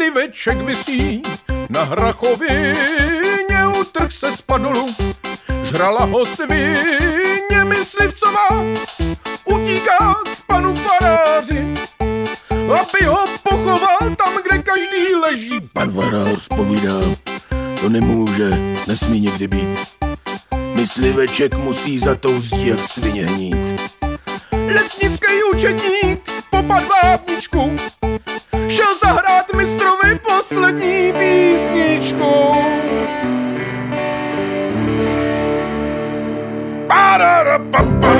mysliveček visí na hrachovině, utrh se z padolu, žrala ho svině, myslivcová utíká k panu faráři, aby ho pochoval tam, kde každý leží. Pan farář povídá, to nemůže, nesmí někdy být. Mysliveček musí za tou zdí jak svině hnít. Lesnický účetník popad vápničku, šel zahrát mistrovi poslední písničku. Pararapapa.